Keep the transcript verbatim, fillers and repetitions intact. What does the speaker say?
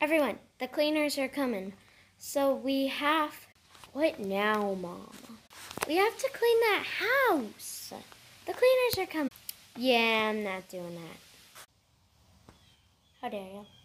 Everyone, the cleaners are coming. So we have... What now, Mom? We have to clean that house. The cleaners are coming. Yeah, I'm not doing that. How dare you?